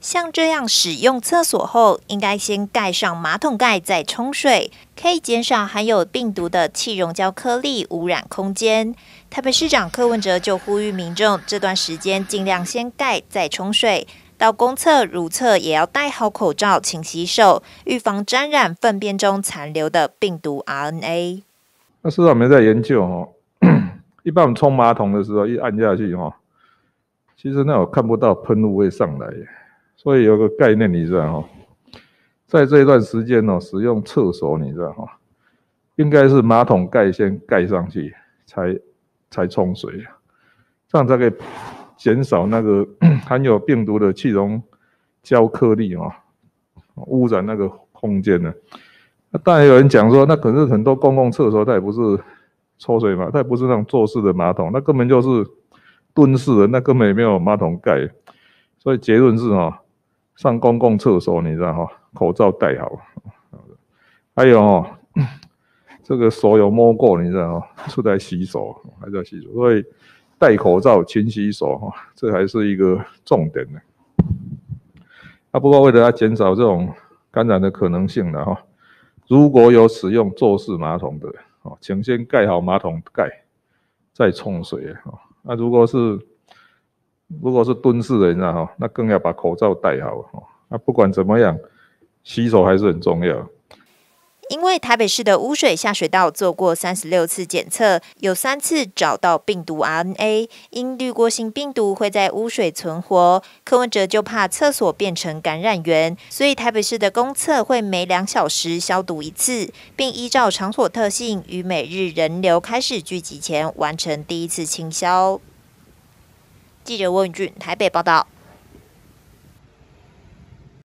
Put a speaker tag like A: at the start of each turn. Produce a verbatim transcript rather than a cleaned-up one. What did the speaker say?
A: 像这样使用厕所后，应该先盖上马桶盖再冲水，可以减少含有病毒的气溶胶颗粒污染空间。台北市长柯文哲就呼吁民众这段时间尽量先盖再冲水，到公厕、如厕也要戴好口罩、勤洗手，预防沾染粪便中残留的病毒 R N A。
B: 那市长没在研究哦，一般我们冲马桶的时候一按下去哦，其实那我看不到喷雾会上来耶。所以有个概念，你知道哈，在这一段时间哦，使用厕所，你知道哈，应该是马桶盖先盖上去，才才冲水，这样才可以减少那个含有病毒的气溶胶颗粒哦，污染那个空间呢。那当然有人讲说，那可是很多公共厕所它也不是抽水马，它也不是那种坐式的马桶，那根本就是蹲式的，那根本也没有马桶盖。所以结论是哦。上公共厕所，你知道哈，口罩戴好。还有哦，这个手有摸过，你知道哈，出来洗手还是要洗手，所以戴口罩、勤洗手哈，这还是一个重点呢。啊，不过为了要减少这种感染的可能性呢哈，如果有使用坐式马桶的哦，请先盖好马桶盖，再冲水啊。那如果是如果是蹲式的，你知道哈，那更要把口罩戴好哦。那不管怎么样，洗手还是很重要。
A: 因为台北市的污水下水道做过三十六次检测，有三次找到病毒 R N A， 因滤过性病毒会在污水存活，柯文哲就怕厕所变成感染源，所以台北市的公厕会每两小时消毒一次，并依照场所特性，于每日人流开始聚集前完成第一次清消。记者温允俊台北报道。